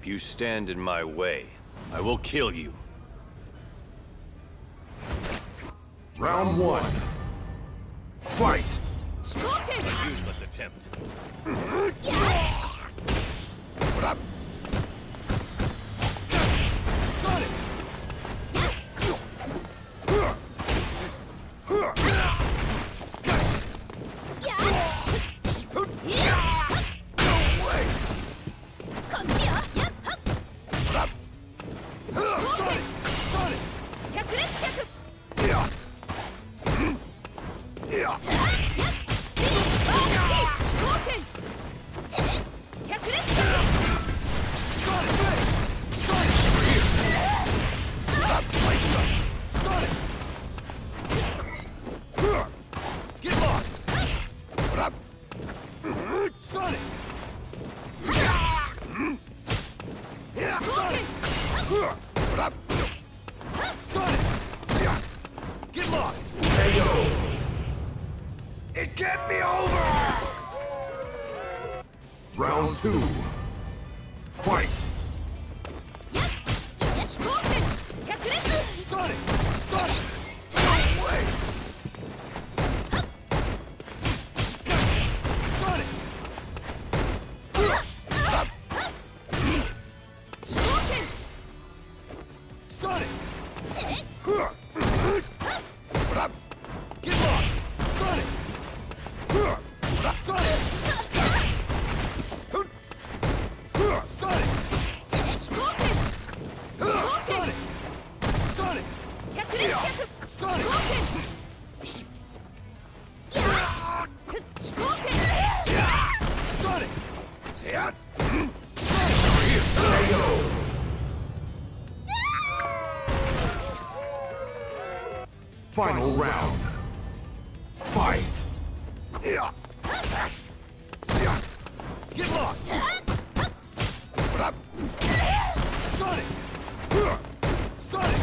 If you stand in my way, I will kill you. Round one. Fight! A useless attempt. What up? It can't be over! Round two. Fight! Sonic! Sonic! Wait! Sonic! Sonic! Get lost! Sonic! Sonic! Sonic! Sonic! Sonic! Sonic! Sonic! Say it! There you go! Final round. Fight! Get lost! Sonic! Sonic!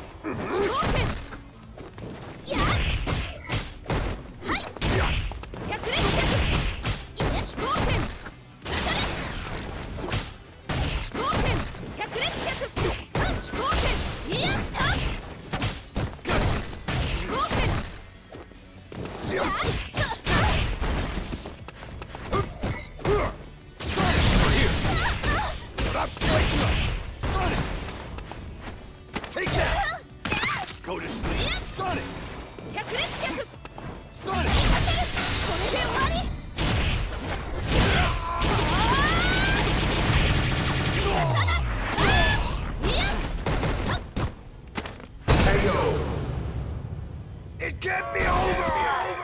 Take that! Go to sleep! Sonic! Sonic! KO! It can't be over!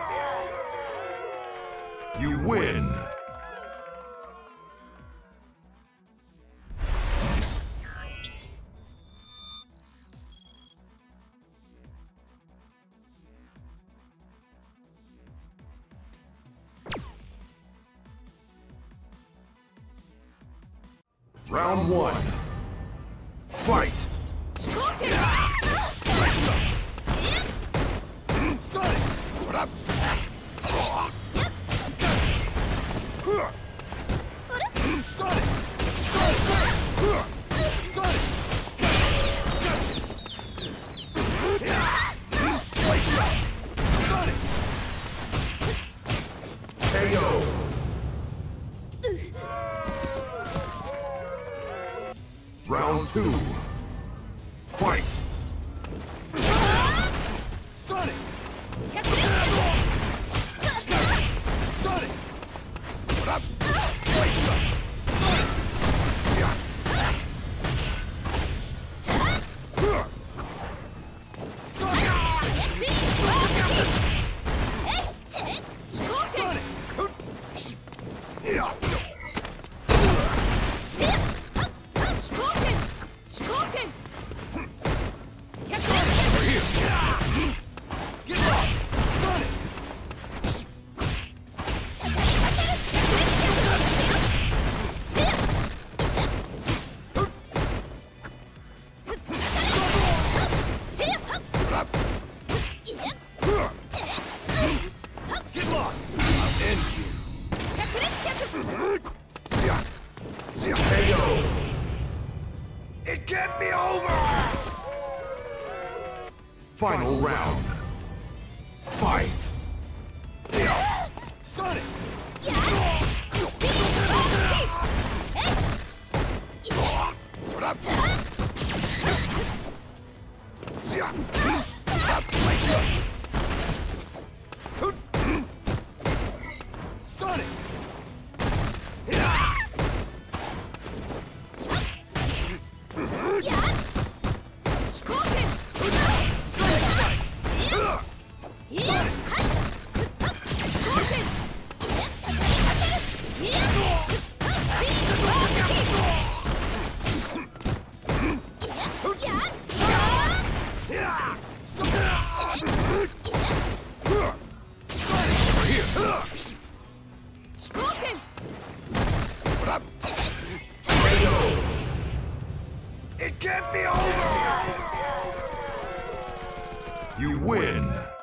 You win! Round one. Fight! Sonic! What up? Sonic! Sonic! Sonic! KO! Round two. Fight! Sonic! Sonic! What up? can't be over! Final round. Fight! Sonic! Sonic! It can't be over! You win!